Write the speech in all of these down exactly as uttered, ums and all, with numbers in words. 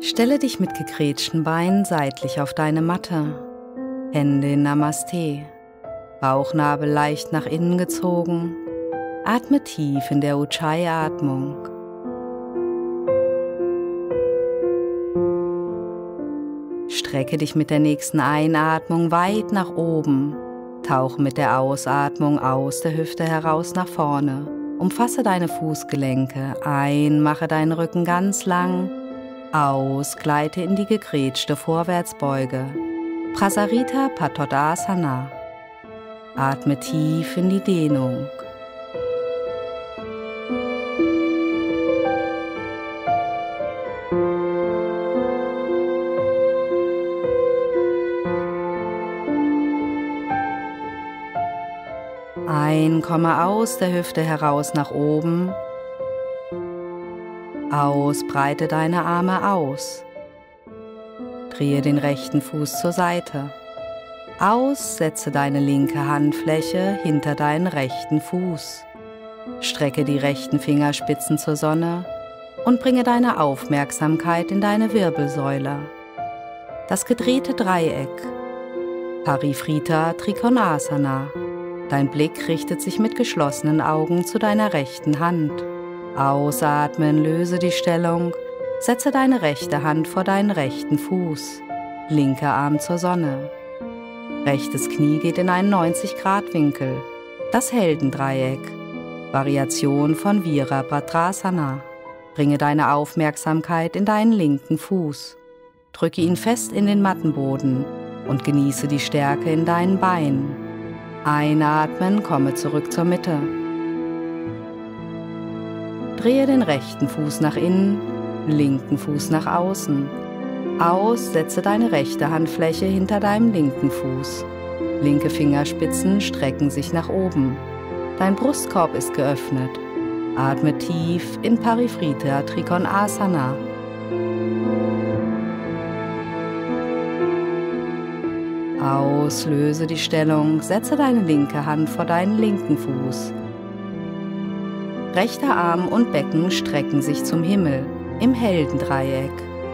Stelle dich mit gegrätschten Beinen seitlich auf deine Matte, Hände in Namaste, Bauchnabel leicht nach innen gezogen, atme tief in der Ujjayi-Atmung. Strecke dich mit der nächsten Einatmung weit nach oben, tauche mit der Ausatmung aus der Hüfte heraus nach vorne, umfasse deine Fußgelenke, ein, mache deinen Rücken ganz lang, aus, gleite in die gegrätschte Vorwärtsbeuge, Prasarita Padottanasana. Atme tief in die Dehnung. Ein, komme aus der Hüfte heraus nach oben. Aus, breite deine Arme aus. Drehe den rechten Fuß zur Seite. Aus, setze deine linke Handfläche hinter deinen rechten Fuß. Strecke die rechten Fingerspitzen zur Sonne und bringe deine Aufmerksamkeit in deine Wirbelsäule. Das gedrehte Dreieck. Parivrtta Trikonasana. Dein Blick richtet sich mit geschlossenen Augen zu deiner rechten Hand. Ausatmen, löse die Stellung, setze deine rechte Hand vor deinen rechten Fuß, linker Arm zur Sonne. Rechtes Knie geht in einen neunzig Grad Winkel, das Heldendreieck, Variation von Virabhadrasana. Bringe deine Aufmerksamkeit in deinen linken Fuß, drücke ihn fest in den Mattenboden und genieße die Stärke in deinen Beinen. Einatmen, komme zurück zur Mitte. Drehe den rechten Fuß nach innen, linken Fuß nach außen. Aus, setze deine rechte Handfläche hinter deinem linken Fuß. Linke Fingerspitzen strecken sich nach oben. Dein Brustkorb ist geöffnet. Atme tief in Parivrtta Trikonasana. Aus, löse die Stellung, setze deine linke Hand vor deinen linken Fuß. Rechter Arm und Becken strecken sich zum Himmel im Heldendreieck.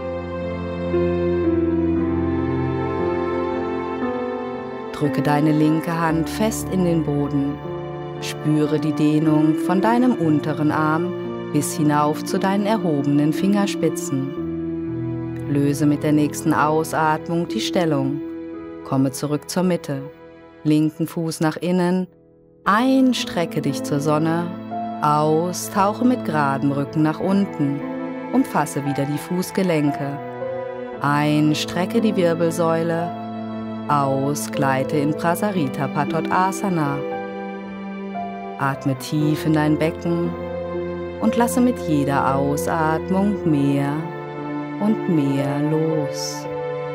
Drücke deine linke Hand fest in den Boden. Spüre die Dehnung von deinem unteren Arm bis hinauf zu deinen erhobenen Fingerspitzen. Löse mit der nächsten Ausatmung die Stellung. Komme zurück zur Mitte. Linken Fuß nach innen. Ein, strecke dich zur Sonne. Aus, tauche mit geradem Rücken nach unten. Umfasse wieder die Fußgelenke. Ein, strecke die Wirbelsäule. Aus, gleite in Prasarita Padottanasana. Atme tief in dein Becken und lasse mit jeder Ausatmung mehr und mehr los.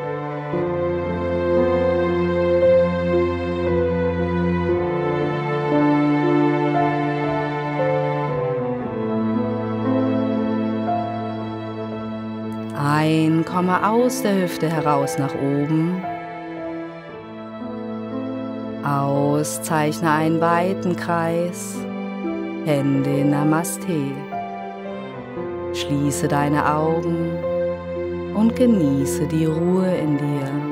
Ein, komme aus der Hüfte heraus nach oben. Aus, zeichne einen weiten Kreis. Hände in Namaste. Schließe deine Augen und genieße die Ruhe in dir.